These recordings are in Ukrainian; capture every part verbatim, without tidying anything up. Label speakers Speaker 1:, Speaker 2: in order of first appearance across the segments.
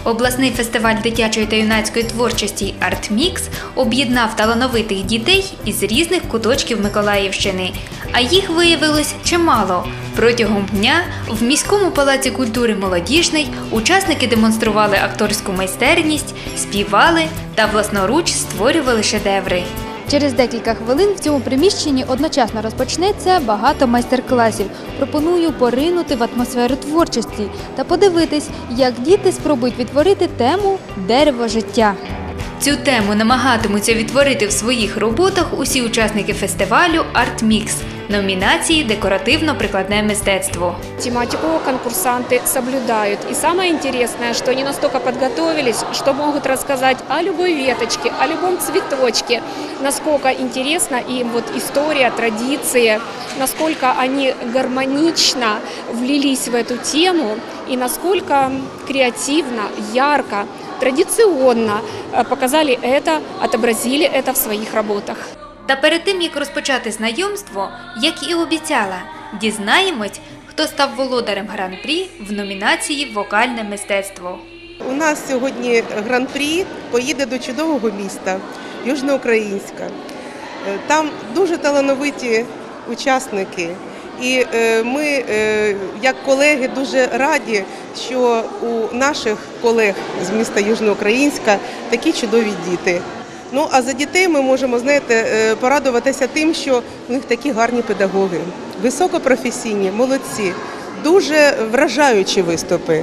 Speaker 1: Обласний фестиваль дитячої та юнацької творчості «Артмікс» об'єднав талановитих дітей із різних куточків Миколаївщини. А їх виявилось чимало. Протягом дня в міському палаці культури «Молодіжний» учасники демонстрували акторську майстерність, співали та власноруч створювали шедеври.
Speaker 2: Через декілька хвилин в цьому приміщенні одночасно розпочнеться багато майстер-класів. Пропоную поринути в атмосферу творчості та подивитись, як діти спробують відтворити тему «Дерево життя».
Speaker 1: Цю тему намагатимуться відтворити в своих роботах усі учасники фестивалю «Артмікс» номинации «Декоративно-прикладное мистецтво».
Speaker 3: Тематику конкурсанты соблюдают. И самое интересное, что они настолько подготовились, что могут рассказать о любой веточке, о любом цветочке, насколько интересна им вот история, традиции, насколько они гармонично влились в эту тему и насколько креативно, ярко, традиционно показали это, отобразили это в своих работах.
Speaker 1: Та перед тим, як розпочати знайомство, як і обіцяла, дізнаємось, хто став володарем гран-прі в номінації «Вокальне мистецтво».
Speaker 4: У нас сьогодні гран-прі поїде до чудового міста Южноукраїнська. Там дуже талановиті учасники. І ми, як колеги, дуже раді, що у наших колег з міста Южноукраїнська такі чудові діти. Ну, а за дітей ми можемо, знаєте, порадуватися тим, що у них такі гарні педагоги, високопрофесійні, молодці, дуже вражаючі виступи,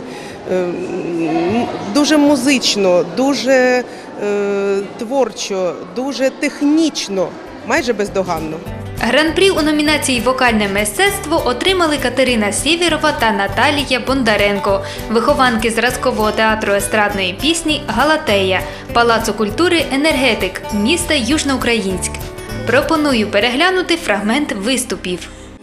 Speaker 4: дуже музично, дуже творчо, дуже технічно, майже бездоганно.
Speaker 1: Гран-прі у номінації «Вокальне мистецтво» отримали Катерина Сєвєрова та Наталія Бондаренко, вихованки зразкового театру естрадної пісні «Галатея» Палацу культури «Енергетик» міста Южноукраїнськ. Пропоную переглянути фрагмент виступів.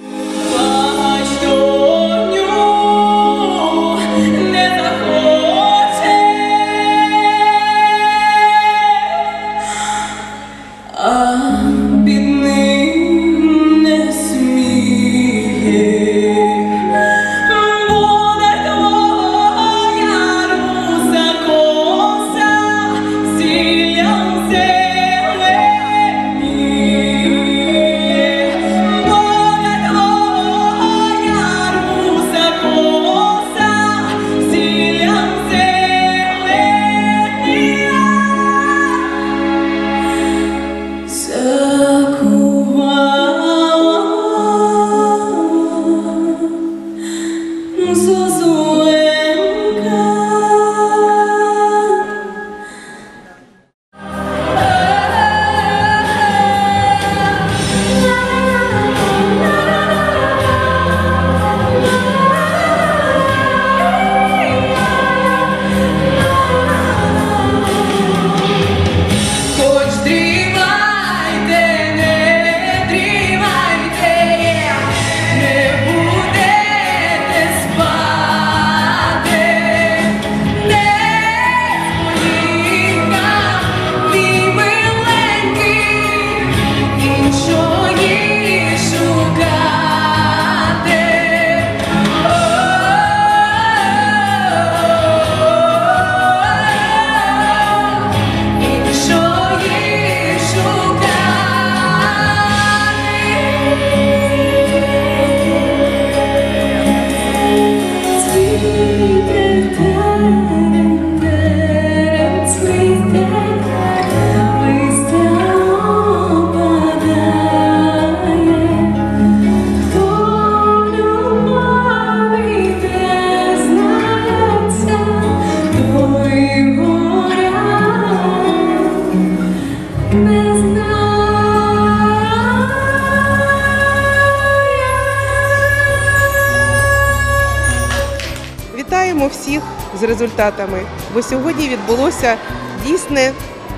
Speaker 4: Вітаємо всіх з результатами, бо сьогодні відбулося дійсне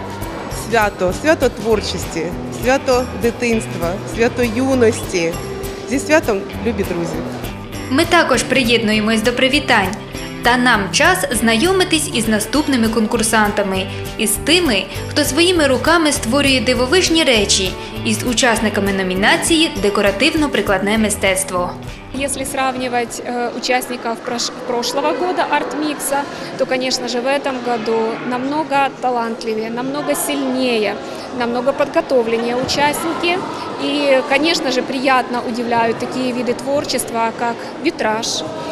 Speaker 4: свято, свято творчості, свято дитинства, свято юності. Зі святом, любі друзі!
Speaker 1: Ми також приєднуємось до привітань. Та нам час знайомитись із наступними конкурсантами, із тими, хто своїми руками створює дивовижні речі, із учасниками номінації «Декоративно-прикладне мистецтво».
Speaker 3: Если сравнивать э, участников прош- прошлого года арт-микса, то, конечно же, в этом году намного талантливее, намного сильнее, намного подготовленнее участники. И, конечно же, приятно удивляют такие виды творчества, как витраж.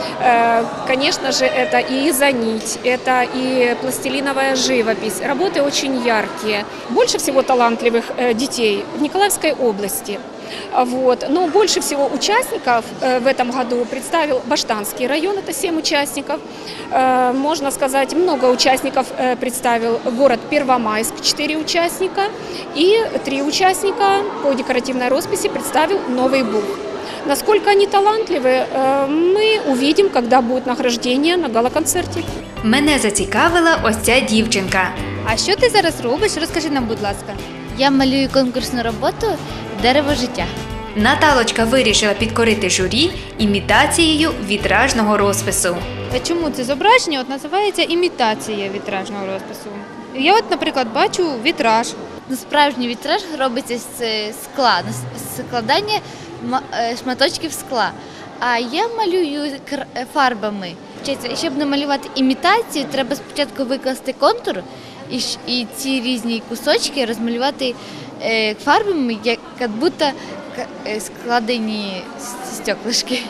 Speaker 3: Э, конечно же, это и изонить, это и пластилиновая живопись. Работы очень яркие. Больше всего талантливых э, детей в Николаевской области. Вот. Но больше всего участников э, в этом году представил Баштанский район, это семь участников. Э, можно сказать, много участников э, представил город Первомайск, четыре участника. И три участника по декоративной росписи представил Новый Буг. Насколько они талантливы, э, мы увидим, когда будет награждение на гала-концерті.
Speaker 1: Мене зацікавила ось ця дівчинка.
Speaker 2: А що ти зараз робиш? Розкажи нам, будь ласка.
Speaker 5: Я малюю конкурсну роботу «Дерево життя».
Speaker 1: Наталочка вирішила підкорити журі імітацією вітражного розпису.
Speaker 2: А чому це зображення от називається імітація вітражного розпису? Я от, наприклад, бачу вітраж.
Speaker 5: Ну, справжній вітраж робиться з е, скла, з складання ма- е, шматочків скла. А я малюю кр- е, фарбами. Вчиться, щоб намалювати імітацію, треба спочатку викласти контур і, щ- і ці різні кусочки розмалювати е, фарбами, як як будто к- е, складені с- стеклишки.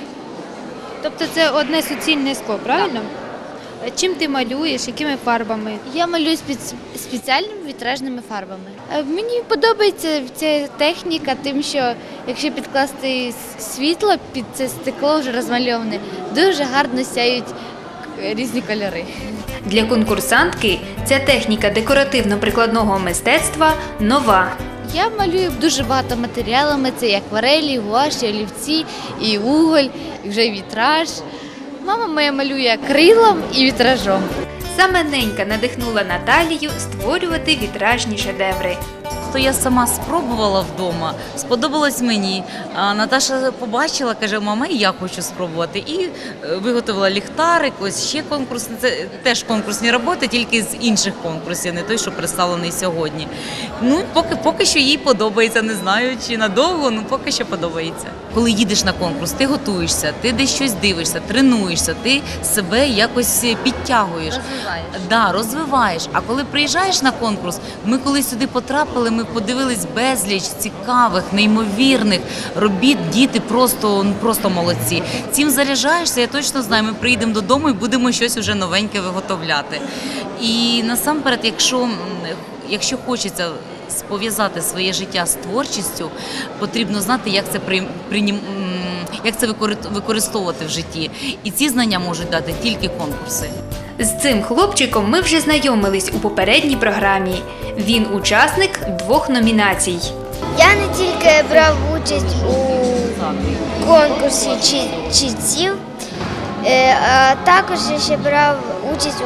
Speaker 2: Тобто це одне суцільне скло, правильно? Чим ти малюєш, якими фарбами?
Speaker 5: Я малюю спец- спеціальними вітражними фарбами. Е, Мені подобається ця техніка, тим, що якщо підкласти с- світло під це стекло вже розмальоване, дуже гарно сяють к- різні кольори.
Speaker 1: Для конкурсантки ця техніка декоративно-прикладного мистецтва нова.
Speaker 5: Я малюю дуже багато матеріалами, це і акварелі, гуаші, олівці, і уголь, і вже вітраж. Мама моя малює акрилом і вітражом.
Speaker 1: Саме ненька надихнула Наталію створювати вітражні шедеври.
Speaker 6: То я сама спробувала вдома, сподобалось мені. А Наташа побачила, каже, мама, і я хочу спробувати. І е, виготовила ліхтарик, ось ще конкурсні, це теж конкурсні роботи, тільки з інших конкурсів, не той, що представлений сьогодні. Ну, поки, поки що їй подобається, не знаю, чи надовго, ну поки що подобається. Коли їдеш на конкурс, ти готуєшся, ти десь щось дивишся, тренуєшся, ти себе якось підтягуєш.
Speaker 5: Розвиваєш.
Speaker 6: Да, розвиваєш. А коли приїжджаєш на конкурс, ми коли сюди потрапили, ми подивились безліч цікавих, неймовірних робіт. Діти просто, ну, просто молодці. Цим заряджаєшся, я точно знаю, ми приїдемо додому і будемо щось вже новеньке виготовляти. І насамперед, якщо, м, якщо хочеться пов'язати своє життя з творчістю, потрібно знати, як це при, прийнім, м, як це викори- використовувати в житті. І ці знання можуть дати тільки конкурси.
Speaker 1: З цим хлопчиком ми вже знайомились у попередній програмі. Він учасник двох номінацій.
Speaker 7: Я не тільки брав участь у конкурсі чи- читців, е, а також я ще брав участь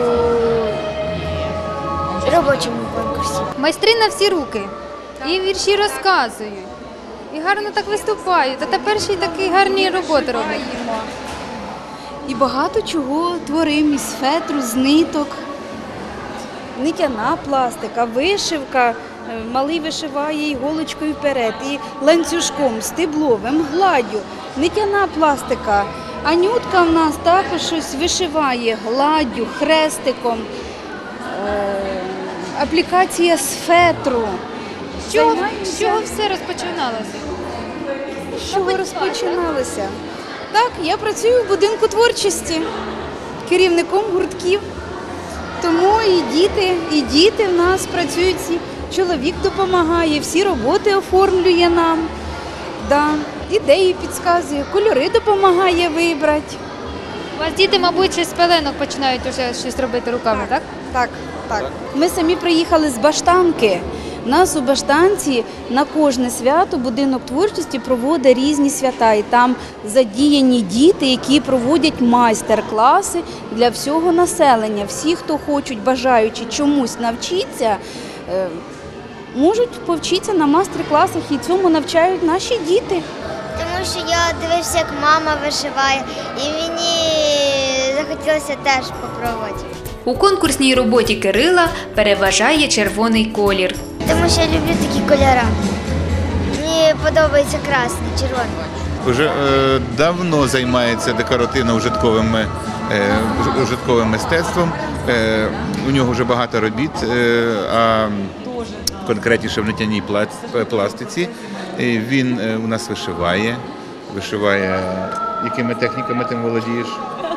Speaker 7: у робочому конкурсі.
Speaker 2: Майстри на всі руки. І вірші розказують. І гарно так виступають. А тепер ще й такі гарні роботи роблять.
Speaker 8: І багато чого творимо із фетру, з ниток. Нитяна пластика, вишивка. Е, Малий вишиває іголочкою вперед, і ланцюжком, стебловим, гладдю. Нитяна пластика. Анютка в нас також щось вишиває гладдю, хрестиком. Е, Аплікація з фетру.
Speaker 2: З чого,
Speaker 8: Займаємося-
Speaker 2: з чого все розпочиналося?
Speaker 8: З чого розпочиналося? Так, я працюю в будинку творчості, керівником гуртків. Тому і діти, і діти в нас працюють, всі. Чоловік допомагає, всі роботи оформлює нам. Да. Ідеї підказує, кольори допомагає вибрати.
Speaker 2: У вас діти, мабуть, ще з пеленок починають вже щось робити руками, так?
Speaker 8: Так, так. Ми самі приїхали з Баштанки. У нас у Баштанці на кожне свято будинок творчості проводить різні свята. І там задіяні діти, які проводять майстер-класи для всього населення. Всі, хто хочуть, бажаючи чомусь навчитися, е, можуть повчитися на майстер-класах, і цьому навчають наші діти.
Speaker 7: Тому що я дивився, як мама вишиває, і мені захотілося теж спробувати.
Speaker 1: У конкурсній роботі Кирила переважає червоний колір.
Speaker 7: Тому що я люблю такі кольори. Мені подобається красний, червоний.
Speaker 9: вже е, давно займається декоративно-ужитковим е, ужитковим мистецтвом. Е, у нього вже багато робіт, е, а конкретніше в нитяній пла- пластиці. І він е, у нас вишиває. Вишиває, якими техніками ти володієш?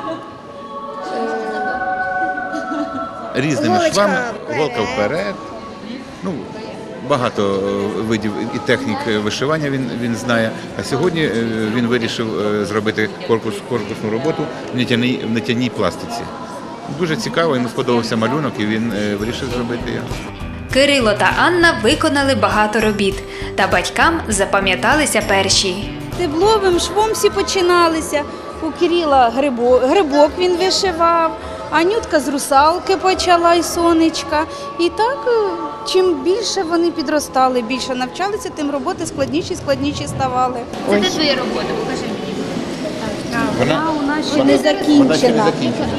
Speaker 9: Різними
Speaker 7: Голочка
Speaker 9: швами,
Speaker 7: вперед.
Speaker 9: голка вперед. Ну, багато видів і технік вишивання він, він знає. А сьогодні е, він вирішив е, зробити корпус, корпусну роботу в нитяній, в нитяній пластиці. Дуже цікаво, йому сподобався малюнок і він е, вирішив зробити його.
Speaker 1: Кирило та Анна виконали багато робіт, та батькам запам'яталися перші.
Speaker 8: Стебловим швом всі починалися. У Кирила грибок, грибок він вишивав, Анютка з русалки почала і сонечка. І так, е, чим більше вони підростали, більше навчалися, тим роботи складніші, складніші ставали.
Speaker 1: Це де твоя робота? Покажи.
Speaker 9: Вона,
Speaker 8: у нас ще
Speaker 9: вона-
Speaker 8: не
Speaker 9: вона ще не
Speaker 8: закінчена.
Speaker 9: закінчена.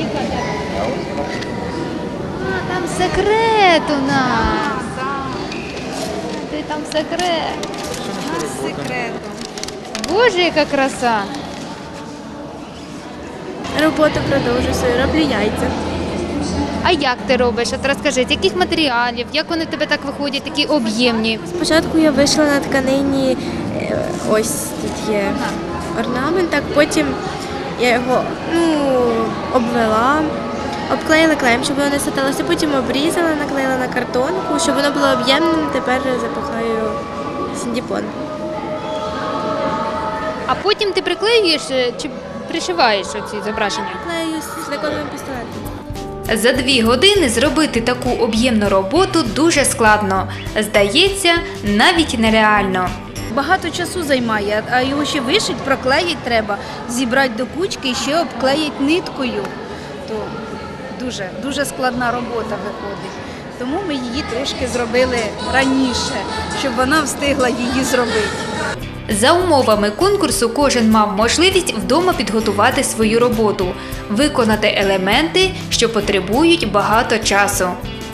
Speaker 1: А, там секрет у нас. Ти там секрет.
Speaker 8: Секретом.
Speaker 1: Боже, яка краса.
Speaker 10: Роботу продовжую свою, роблю яйця.
Speaker 1: А як ти робиш? От розкажи, з яких матеріалів, як вони в тебе так виходять, такі об'ємні?
Speaker 10: Спочатку я вийшла на тканині, е, ось тут є орнамент, так потім я його ну, обвела, обклеїла клеєм, щоб воно не саталося, потім обрізала, наклеїла на картонку, щоб воно було об'ємним, тепер запахаю синдіпон.
Speaker 1: А потім ти приклеюєш е, чи пришиваєш оці зображення?
Speaker 10: Клею силиконовим пістолетом.
Speaker 1: За дві години зробити таку об'ємну роботу дуже складно. Здається, навіть нереально.
Speaker 8: Багато часу займає, а його ще вишить, проклеїть треба, зібрати до кучки і ще обклеїть ниткою. То дуже, дуже складна робота виходить. Тому ми її трошки зробили раніше, щоб вона встигла її зробити.
Speaker 1: За умовами конкурсу кожен мав можливість вдома підготувати свою роботу, виконати елементи, що потребують багато часу.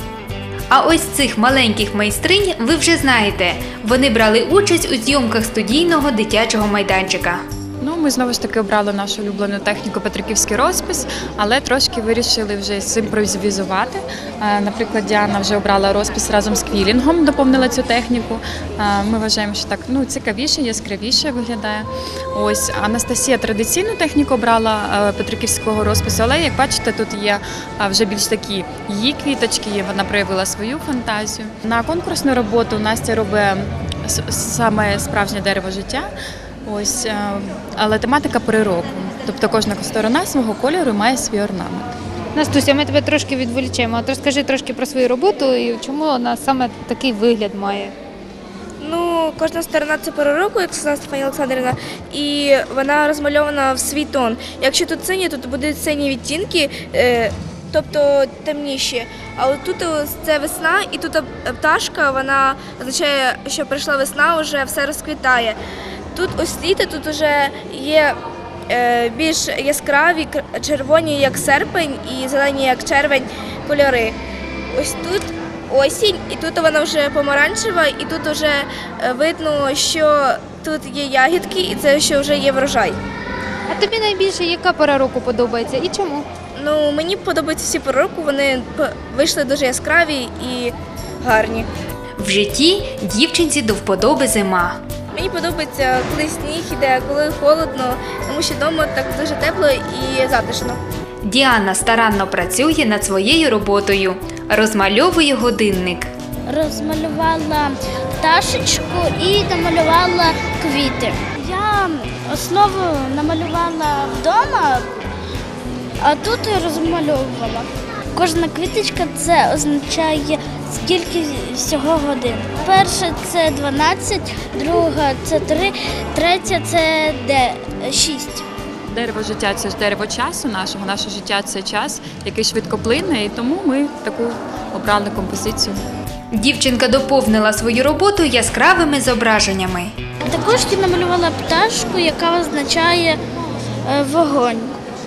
Speaker 1: А ось цих маленьких майстринь ви вже знаєте. Вони брали участь у зйомках студійного дитячого майданчика.
Speaker 11: Ну, ми знову ж таки обрали нашу улюблену техніку Петриківський розпис, але трошки вирішили вже симпровізувати. Е, Наприклад, Діана вже обрала розпис разом з квілінгом, доповнила цю техніку. Е, Ми вважаємо, що так ну, цікавіше, яскравіше виглядає. Ось Анастасія традиційну техніку обрала е, Петриківського розпису, але як бачите, тут є е, вже більш такі її квіточки, вона проявила свою фантазію. На конкурсну роботу Настя робить с- саме справжнє дерево життя. Ось, е, але тематика пори року. Тобто кожна сторона свого кольору має свій орнамент.
Speaker 2: Настуся, ми тебе трошки відволічемо. От розкажи трошки про свою роботу і чому вона саме такий вигляд має.
Speaker 10: Ну, кожна сторона це пора року, як сказала Стефанія Олександрівна, і вона розмальована в свій тон. Якщо тут сині, то будуть сині відтінки, е, тобто темніші. А от тут ось це весна, і тут пташка, вона означає, що прийшла весна, вже все розквітає. Тут ось літо, тут вже є е, більш яскраві, к- червоні, як серпень, і зелені, як червень, кольори. Ось тут осінь, і тут вона вже помаранчева, і тут вже е, видно, що тут є ягідки, і це що вже є врожай.
Speaker 2: А тобі найбільше яка пора року подобається і чому?
Speaker 10: Ну, мені подобаються всі пори року, вони п- вийшли дуже яскраві і гарні.
Speaker 1: В житті дівчинці до вподоби зима.
Speaker 10: Мені подобається, коли сніг іде, коли холодно, тому що вдома так дуже тепло і затишно.
Speaker 1: Діана старанно працює над своєю роботою, розмальовує годинник.
Speaker 7: Розмалювала пташечку і намалювала квіти. Я основу намалювала вдома, а тут розмальовувала. Кожна квіточка це означає, скільки всього годин. Перша це дванадцять, друга це три, третя це шість.
Speaker 11: Дерево життя це ж дерево часу нашого. Наше життя це час, який швидко плине, і тому ми таку обрали композицію.
Speaker 1: Дівчинка доповнила свою роботу яскравими зображеннями.
Speaker 7: Також я намалювала пташку, яка означає е, вогонь.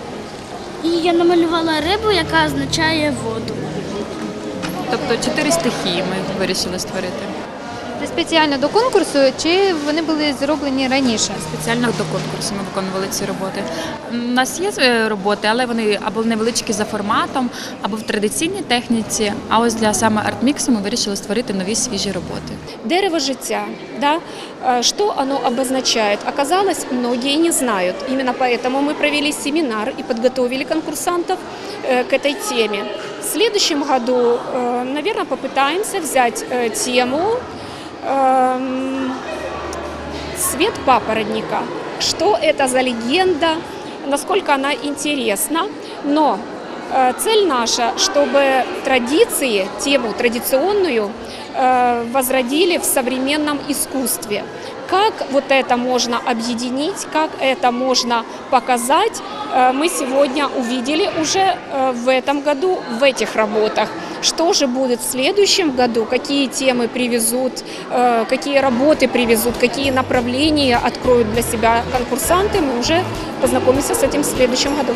Speaker 7: І я намалювала рибу, яка означає воду.
Speaker 11: Тобто чотири стихії ми вирішили створити.
Speaker 2: спеціально до конкурсу, чи вони були зроблені раніше?
Speaker 11: Спеціально до конкурсу ми виконували ці роботи. У нас є е, роботи, але вони або невеличкі за форматом, або в традиційній техніці. А ось для саме арт-міксу ми вирішили створити нові свіжі роботи.
Speaker 3: Дерево життя, да? Э, Что оно обозначает? Оказалось, многие не знают. Именно поэтому мы провели семинар и подготовили конкурсантов э, к этой теме. В следующем году, э, наверное, попытаемся взять э, тему эм, «Свет папоротника». Что это за легенда, насколько она интересна, но э, цель наша, чтобы традиции, тему традиционную э, возродили в современном искусстве. Как вот это можно объединить, как это можно показать, э, мы сегодня увидели уже э, в этом году в этих работах. Что же будет в следующем году, какие темы привезут, э, какие работы привезут, какие направления откроют для себя конкурсанты, мы уже познакомимся с этим в следующем году.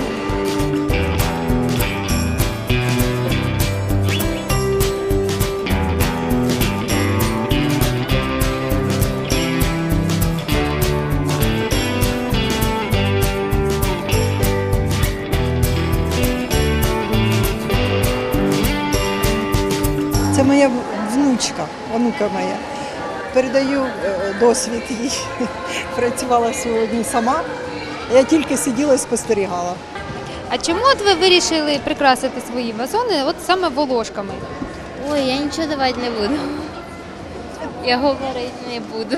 Speaker 12: Це моя внучка, онука моя. Передаю е, досвід їй. Працювала сьогодні сама. Я тільки сиділа і спостерігала.
Speaker 2: А чому от ви вирішили прикрасити свої вазони от саме волошками?
Speaker 5: Ой, я нічого давати не буду. Я говорити не буду.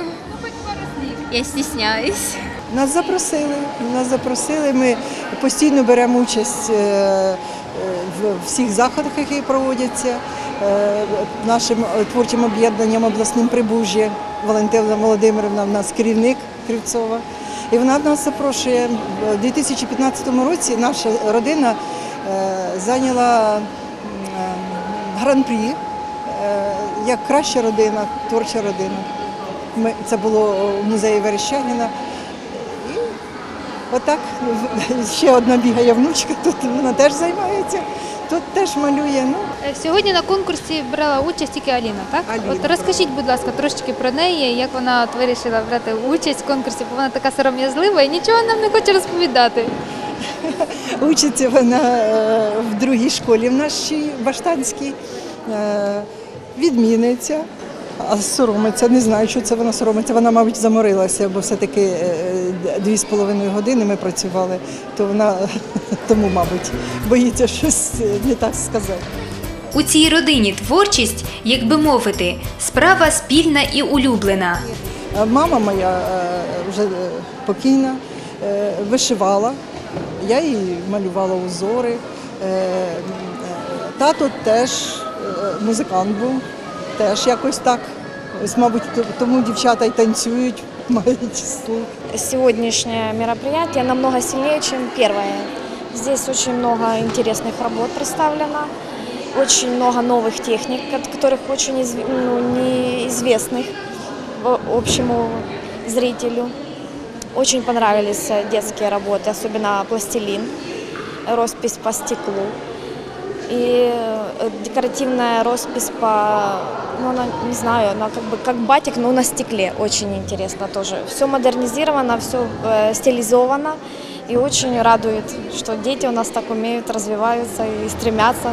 Speaker 5: Я стісняюсь.
Speaker 12: Нас запросили. Нас запросили. Ми постійно беремо участь е, е, в всіх заходах, які проводяться. Е, Нашим творчим об'єднанням обласним Прибужжя Валентина Володимирівна, в нас керівник Кривцова. І вона нас запрошує. У дві тисячі п'ятнадцятому році наша родина е, зайняла е, гран-прі е, як краща родина, творча родина. Ми, це було в музеї Верещагіна. І отак ще одна бігає внучка, тут вона теж займається, тут теж малює. Ну.
Speaker 2: Сьогодні на конкурсі брала участь тільки Аліна, так?
Speaker 12: Аліна,
Speaker 2: От розкажіть, будь ласка, трошечки про неї, як вона от вирішила брати участь в конкурсі, бо вона така сором'язлива і нічого нам не хоче розповідати.
Speaker 12: Учиться вона е, в другій школі в нашій Баштанській, е, відмінниця, а соромиться, не знаю, що це вона соромиться. Вона, мабуть, заморилася, бо все-таки е, дві з половиною години ми працювали, то вона тому, мабуть, боїться щось не так сказати.
Speaker 1: У цій родині творчість, як би мовити, справа спільна і улюблена.
Speaker 12: Мама моя е, вже покійна, е, вишивала, я їй малювала узори. Е, Тато теж е, музикант був, теж якось так. Ось, мабуть, тому дівчата й танцюють, мають слух.
Speaker 10: Сегодняшнее мероприятие намного сильнее, чем первое. Здесь очень много интересных работ представлено, очень много новых техник, от которых очень изв... ну, неизвестных общему зрителю. Очень понравились детские работы, особенно пластилин, роспись по стеклу. И декоративная роспись по, ну, она, не знаю, она как бы как батик, но на стекле. Очень интересно тоже. Все модернизировано, все э, стилизовано. И очень радует, что дети у нас так умеют, развиваются и стремятся.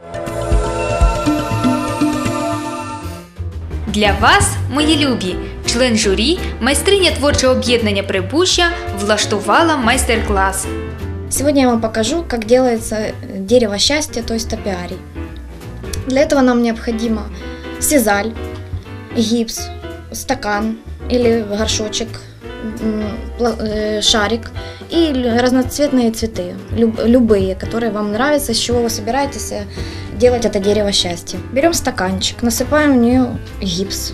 Speaker 1: Для вас, мої любі, член журі, майстриня творчого об'єднання Прибужжя влаштувала майстер-клас.
Speaker 10: Сегодня я вам покажу, как делается дерево счастья, то есть топиарий. Для этого нам необходимо сизаль, гипс, стакан или горшочек, шарик и разноцветные цветы, любые, которые вам нравятся, из чего вы собираетесь делать это дерево счастья. Берем стаканчик, насыпаем в нее гипс.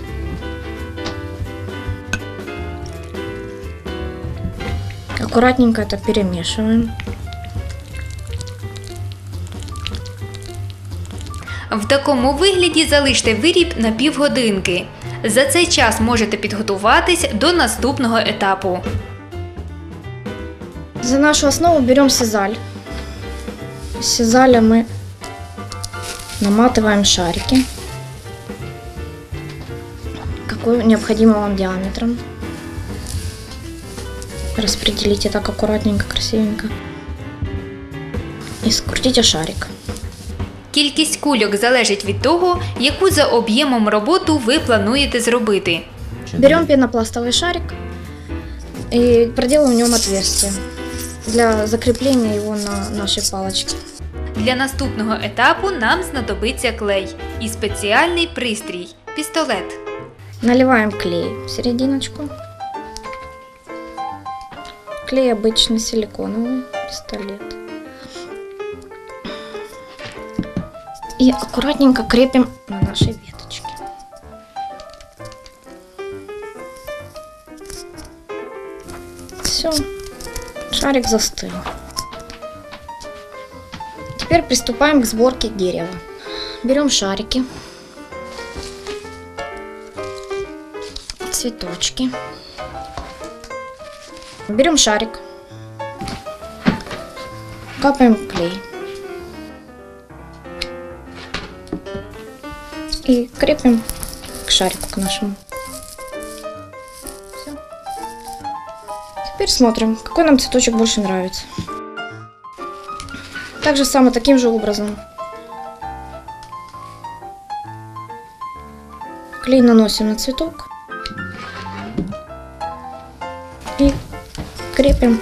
Speaker 10: Аккуратненько это перемешиваем.
Speaker 1: В такому вигляді залиште виріб на півгодинки. За цей час можете підготуватись до наступного етапу.
Speaker 10: За нашу основу берем сизаль. С сизаля мы наматываем шарики.
Speaker 13: трубочку необходимым вам диаметром. Распределите так аккуратненько, красивенько. И скрутите шарик.
Speaker 1: Кількість кульок залежить від того, яку за об'ємом роботу ви плануєте зробити.
Speaker 13: Берем пенопластовый шарик и проделаем в нем отверстие для закрепления его на нашей палочке.
Speaker 1: Для наступного етапу нам знадобиться клей і спеціальний пристрій – пістолет.
Speaker 13: Наливаем клей в серединочку. Клей обычный силиконовый, пистолет. И аккуратненько крепим на нашей веточке. Все, шарик застыл. Теперь приступаем к сборке дерева. Берем шарики, цветочки. Берем шарик, капаем клей и крепим к шарику, к нашему. Все. Теперь смотрим, какой нам цветочек больше нравится. Так же самое, таким же образом. Клей наносим на цветок и крепим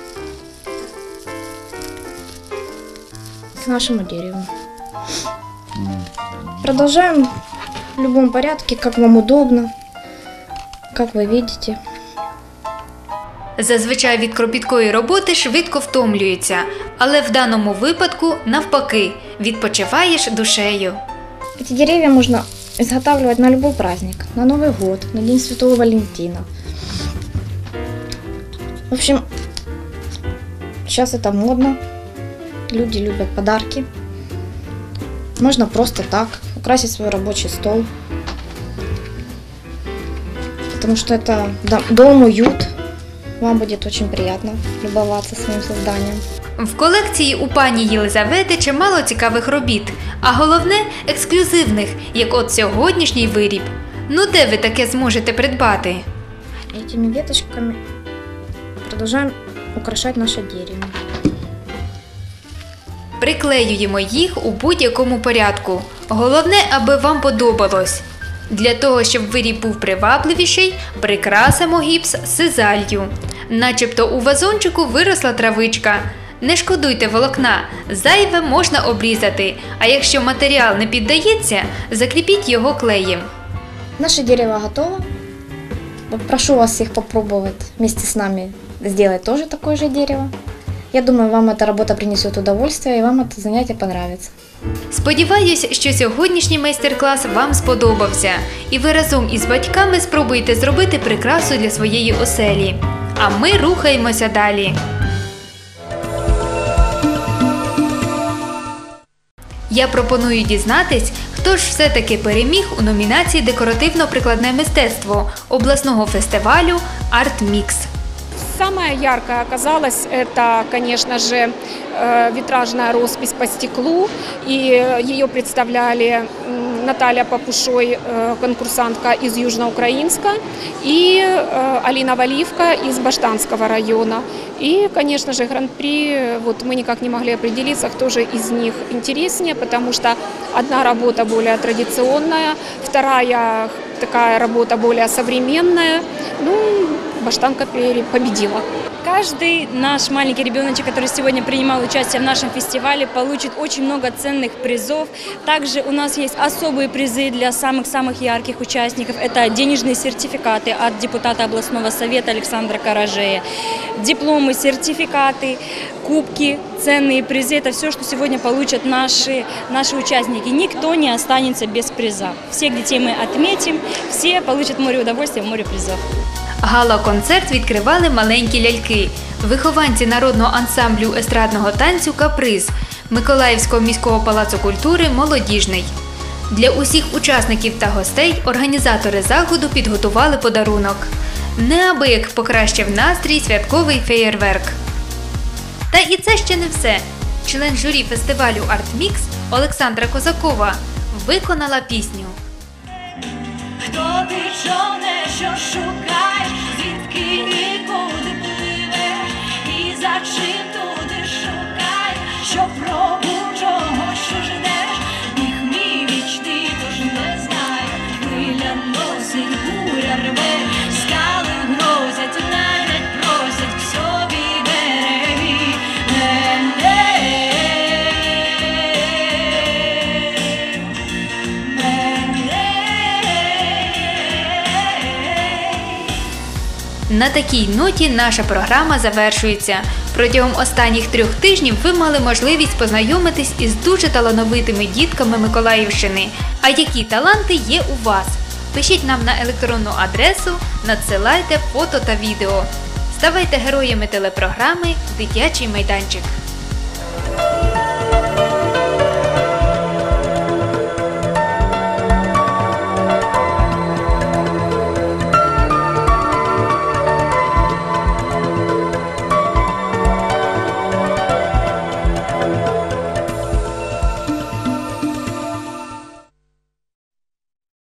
Speaker 13: к нашему дереву. Продолжаем в любом порядке, как вам удобно, как вы видите.
Speaker 1: Зазвичай від кропіткої роботи швидко втомлюється, але в даному випадку навпаки, відпочиваєш душею.
Speaker 13: Эти деревья можно изготавливать на любой праздник, на Новый год, на День Святого Валентина. В общем, сейчас это модно, люди любят подарки. Можно просто так украсить свой рабочий стол, потому что это дом, уют. Вам будет очень приятно любоваться своим созданием.
Speaker 1: В колекції у пані Єлизавети чимало цікавих робіт, а головне – ексклюзивних, як от сьогоднішній виріб. Ну де ви таке зможете придбати?
Speaker 13: Этими веточками продолжаем украшать наше дерево.
Speaker 1: Приклеюємо їх у будь-якому порядку. Головне, аби вам подобалось. Для того, щоб виріб був привабливіший, прикрасимо гіпс сизалью. Начебто у вазончику виросла травичка. Не шкодуйте волокна, зайве можна обрізати, а якщо матеріал не піддається, закріпіть його клеєм.
Speaker 13: Наше дерево готово. Прошу вас всех попробовать вместе с нами сделать тоже такое же дерево. Я думаю, вам эта работа принесет удовольствие и вам это занятие понравится.
Speaker 1: Сподіваюсь, що сьогоднішній майстер-клас вам сподобався, і ви разом із батьками спробуєте зробити прикрасу для своєї оселі. А ми рухаємося далі. Я пропоную дізнатись, хто ж все-таки переміг у номінації «Декоративно-прикладне мистецтво» обласного фестивалю «Арт-Мікс».
Speaker 3: Самое яркое оказалось, это, конечно же, витражная роспись по стеклу, и ее представляли Наталья Попушой, конкурсантка из Южноукраинска, и Алина Валивка из Баштанского района. И, конечно же, гран-при, вот мы никак не могли определиться, кто же из них интереснее, потому что одна работа более традиционная, вторая такая работа более современная. Ну, Баштанка победила.
Speaker 14: Каждый наш маленький ребеночек, который сегодня принимал участие в нашем фестивале, получит очень много ценных призов. Также у нас есть особые призы для самых-самых ярких участников. Это денежные сертификаты от депутата областного совета Александра Каражея, дипломы, сертификаты, кубки, ценные призы. Это все, что сегодня получат наши, наши участники. Никто не останется без приза. Всех детей мы отметим, все получат море удовольствия, море призов.
Speaker 1: Гала-концерт відкривали маленькі ляльки, вихованці народного ансамблю естрадного танцю «Каприз» Миколаївського міського палацу культури «Молодіжний». Для усіх учасників та гостей організатори заходу підготували подарунок. Неабияк покращив настрій святковий феєрверк. Та і це ще не все. Член журі фестивалю «Арт-Мікс» Олександра Козакова виконала пісню.
Speaker 15: Хто ти, човне, що шукаєш, звідки і куди пливеш, і за чим туди шукаєш, що пробу чого, що ждеш, їх мій вічний, тож не знаю, хвиля носить, буря рве, скали грозять, навіть просять к собі береги мене.
Speaker 1: На такій ноті наша програма завершується. Протягом останніх трьох тижнів ви мали можливість познайомитись із дуже талановитими дітками Миколаївщини. А які таланти є у вас? Пишіть нам на електронну адресу, надсилайте фото та відео. Ставайте героями телепрограми «Дитячий майданчик».